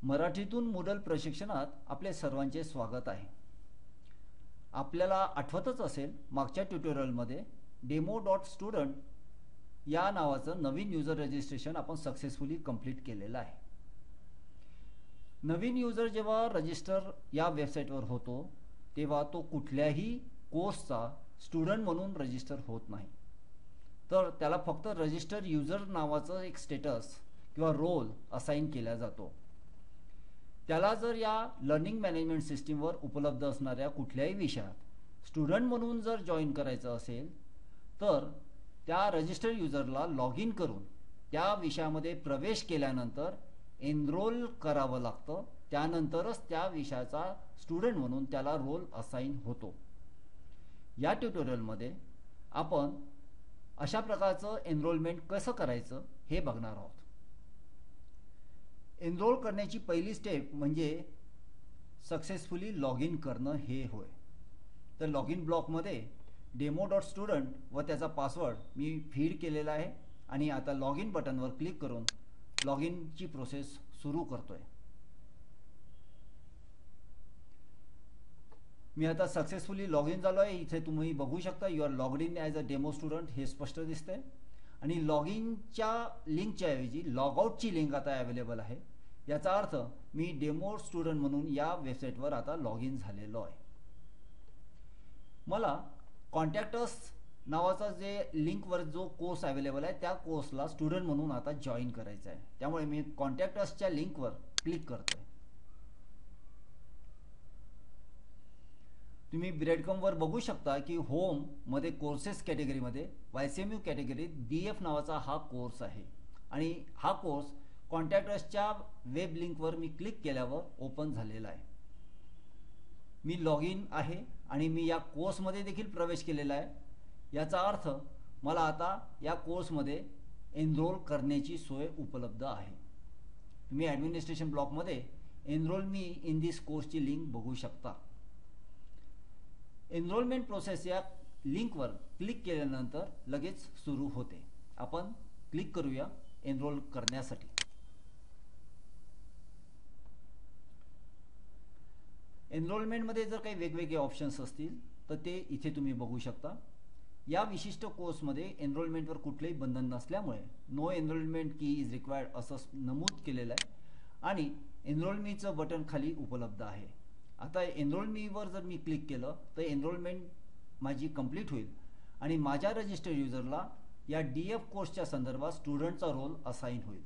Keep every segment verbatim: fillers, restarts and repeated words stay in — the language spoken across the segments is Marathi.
मराठीतून मूडल प्रशिक्षणात आपले सर्वांचे स्वागत आहे. आपल्याला आठवतच असेल मागच्या ट्युटोरियलमध्ये डेमो डॉट स्टुडंट या नावाचं नवीन युजर रजिस्ट्रेशन आपण सक्सेसफुली कंप्लीट केलेलं आहे. नवीन युजर जेव्हा रजिस्टर या वेबसाईटवर होतो तेव्हा तो कुठल्याही कोर्सचा स्टुडंट म्हणून रजिस्टर होत नाही, तर त्याला फक्त रजिस्टर युजर नावाचं एक स्टेटस किंवा रोल असाइन केला जातो. त्याला जर या लर्निंग मॅनेजमेंट सिस्टीमवर उपलब्ध असणाऱ्या कुठल्याही विषयात स्टुडंट म्हणून जर जॉईन करायचं असेल तर त्या रजिस्टर युजरला लॉग इन करून त्या विषयामध्ये प्रवेश केल्यानंतर एनरोल करावं लागतं. त्यानंतरच त्या विषयाचा स्टुडंट म्हणून त्याला रोल असाइन होतो. या ट्युटोरियलमध्ये आपण अशा प्रकारचं एनरोलमेंट कसं करायचं हे बघणार आहोत. एनरोल करण्याची पहिली स्टेप म्हणजे सक्सेसफुली लॉग इन करणं हे होय. तर लॉग इन ब्लॉकमध्ये डेमो डॉट स्टुडंट व त्याचा पासवर्ड मी फीड केलेला आहे आणि आता लॉग इन बटनवर क्लिक करून लॉग इनची प्रोसेस सुरू करतोय. मी आता सक्सेसफुली लॉग इन झालो आहे. इथे तुम्ही बघू शकता you are logged in as a demo student हे स्पष्ट दिसतंय आणि लॉग इनच्या लिंकच्या ऐवजी लॉग आउटची लिंक आता अवेलेबल आहे. याचा अर्थ मी डेमो स्टुडंट म्हणून या वेबसाईटवर आता लॉग इन झालेलो आहे. मला कॉन्टॅक्ट अस नावाचा जे लिंकवर जो कोर्स अवेलेबल आहे त्या कोर्सला स्टुडंट म्हणून आता जॉईन करायचं आहे. त्यामुळे मी कॉन्टॅक्ट असच्या लिंकवर क्लिक करतोय. तुम्ही ब्रेडकॉमवर बघू शकता की होम मध्ये कोर्सेस कॅटेगरीमध्ये वायसीएमयू कॅटेगरीत डी एफ नावाचा हा कोर्स आहे आणि हा कोर्स कॉन्टॅक्ट असच्या वेब लिंकवर मी क्लिक केल्यावर ओपन झालेला आहे. मी लॉग इन आहे आणि मी या कोर्समध्ये देखील प्रवेश केलेला आहे. याचा अर्थ मला आता या कोर्समध्ये एनरोल करण्याची सोय उपलब्ध आहे. तुम्ही ॲडमिनिस्ट्रेशन ब्लॉकमध्ये एनरोल मी इन दिस कोर्सची लिंक बघू शकता. एनरोलमेंट प्रोसेस या लिंकवर क्लिक केल्यानंतर लगेच सुरू होते. आपण क्लिक करूया एनरोल करण्यासाठी. एनरोलमेंटमध्ये जर काही वेगवेगळे ऑप्शन्स असतील तर ते इथे तुम्ही बघू शकता. या विशिष्ट कोर्समध्ये एनरोलमेंटवर कुठलेही बंधन नसल्यामुळे no enrolment key is required असं नमूद केलेलं आहे आणि एनरोल मीचं बटन खाली उपलब्ध आहे. आता एनरोल मीवर जर मी क्लिक केलं तर एनरोलमेंट माझी कंप्लीट होईल आणि माझ्या रजिस्टर युजरला या डी एफ कोर्सच्या संदर्भात स्टुडंटचा रोल असाइन होईल.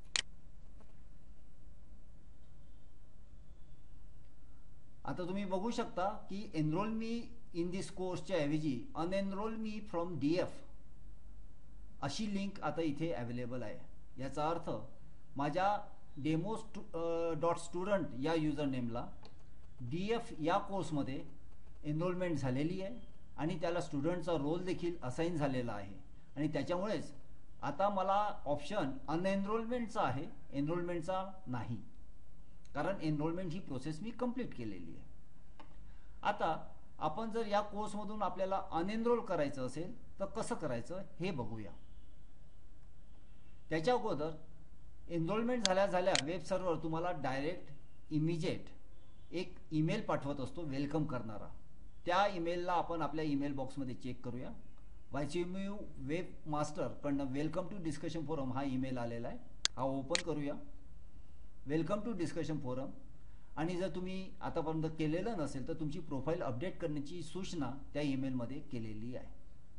आता तुम्ही बघू शकता की एनरोल मी इन दिस कोर्सच्या ऐवजी unenrol me from D F अशी लिंक आता इथे अवेलेबल आहे. याचा अर्थ माझ्या डेमो डॉट स्टुडंट या युजर नेमला डी एफ या कोर्समध्ये एनरोलमेंट झालेली आहे आणि त्याला स्टुडंटचा रोल देखील असाइन झालेला आहे आणि त्याच्यामुळेच आता मला ऑप्शन अनएनरोलमेंटचा आहे, एनरोलमेंटचा नाही, कारण एनरोलमेंट ही प्रोसेस मी कंप्लीट केलेली आहे. आता आपण जर या कोर्समधून आपल्याला अनएनरोल करायचं असेल तर कसं करायचं हे बघूया. त्याच्या अगोदर एनरोलमेंट झाल्या झाल्या वेब सर्व्हर तुम्हाला डायरेक्ट इमिजिएट एक ईमेल पाठवत असतो वेलकम करणारा. त्या ईमेलला आपण आपल्या ईमेल बॉक्समध्ये चेक करूया. वायसीएमयू वेब मास्टर कडनं वेलकम टू डिस्कशन फोरम हा ईमेल आलेला आहे. हा ओपन करूया. Welcome to discussion forum. आणि जर तुम्ही आतापर्यंत केलेलं नसेल तर तुमची प्रोफाईल अपडेट करण्याची सूचना त्या ईमेलमध्ये केलेली आहे.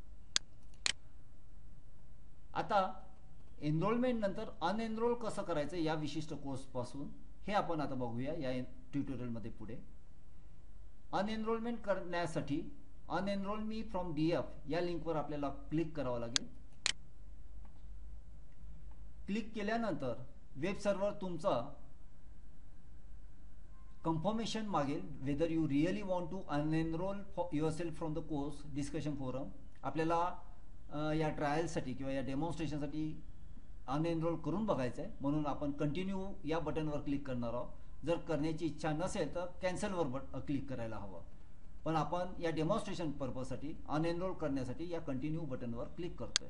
आता एनरोलमेंट नंतर अनएनरोल कसं करायचं या विशिष्ट कोर्सपासून हे आपण आता बघूया या ट्युटोरियलमध्ये पुढे. अनएनरोलमेंट करण्यासाठी unenrol me from D F या लिंकवर आपल्याला क्लिक करावं लागेल. क्लिक केल्यानंतर वेब सर्व्हर तुमचा कन्फर्मेशन मागेल whether you really want to unenrol yourself from the course discussion forum. आपल्याला या ट्रायलसाठी किंवा या डेमॉन्स्ट्रेशनसाठी अनएनरोल करून बघायचं आहे म्हणून आपण कंटिन्यू या बटनवर क्लिक करणार आहोत. जर करण्याची इच्छा नसेल तर कॅन्सलवर बट क्लिक करायला हवं, पण आपण या डेमॉन्स्ट्रेशन पर्पजसाठी अनएनरोल करण्यासाठी या कंटिन्यू बटनवर क्लिक करतोय.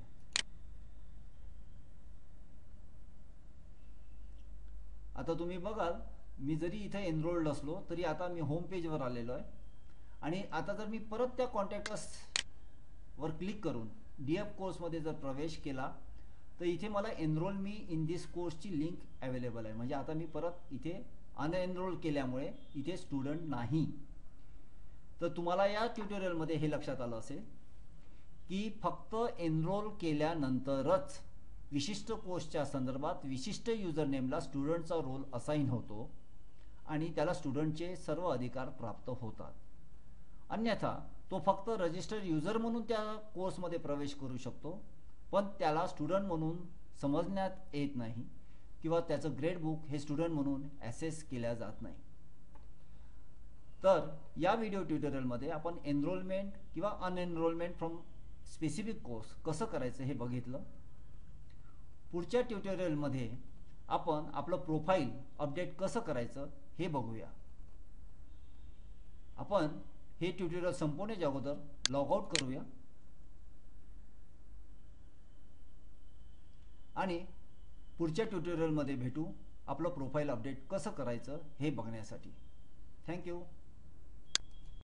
आता तुम्ही बघाल मी जरी इथे एनरोल्ड असलो तरी आता मी होम पेजवर आलेलो आहे आणि आता जर मी परत त्या कॉन्टॅक्ट अस वर क्लिक करून डी एफ कोर्समध्ये जर प्रवेश केला तर इथे मला एनरोल मी इन दिस कोर्सची लिंक अवेलेबल आहे. म्हणजे आता मी परत इथे अनएनरोल केल्यामुळे इथे स्टुडंट नाही. तर तुम्हाला या ट्युटोरियलमध्ये हे लक्षात आलं असेल की फक्त एनरोल केल्यानंतरच विशिष्ट कोर्सच्या संदर्भात विशिष्ट युजर नेमला स्टुडंटचा रोल असाइन होतो आणि त्याला स्टुडंटचे सर्व अधिकार प्राप्त होतात. अन्यथा तो फक्त रजिस्टर युजर म्हणून त्या कोर्समध्ये प्रवेश करू शकतो पण त्याला स्टुडंट म्हणून समजण्यात येत नाही किंवा त्याचं ग्रेड बुक हे स्टुडंट म्हणून ॲसेस केल्या जात नाही. तर या व्हिडिओ ट्युटोरियलमध्ये आपण एनरोलमेंट किंवा अनएनरोलमेंट फ्रॉम स्पेसिफिक कोर्स कसं करायचं हे बघितलं. पुढच्या ट्युटोरियलमध्ये आपण आपलं प्रोफाईल अपडेट कसं करायचं हे बघूया. आपण हे ट्युटोरियल संपवण्याच्या अगोदर लॉग आउट करूया आणि पुढच्या ट्युटोरियलमध्ये भेटू आपलं प्रोफाईल अपडेट कसं करायचं हे बघण्यासाठी. थँक्यू.